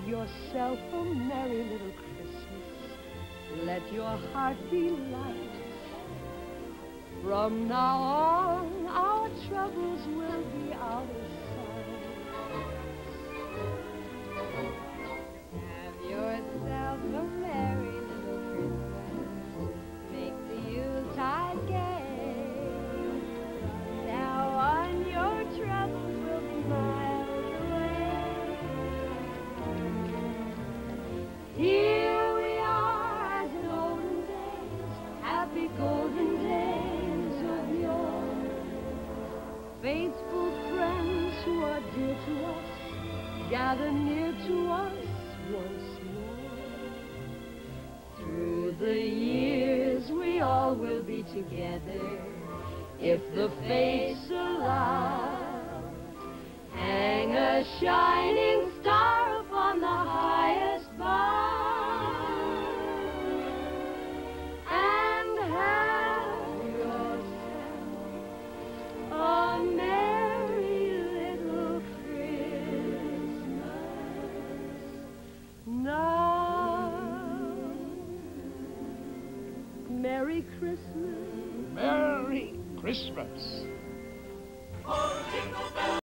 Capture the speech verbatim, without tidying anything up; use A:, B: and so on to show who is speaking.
A: yourself a merry little Christmas. Let your heart be light. From now on, our troubles will be out of sight.
B: Have yourself a merry little Christmas. Make the Yuletide gay. Now on, your troubles will be miles away. Here we are as in olden days, happy golden days of yore.
A: Faithful friends who are dear to us, gather near to us once more.
B: Through the years we all will be together, if the fates allow. Hang a shining star upon the highest bough, and have yourself a merry little Christmas
A: Now, Merry Christmas.
C: Merry Christmas.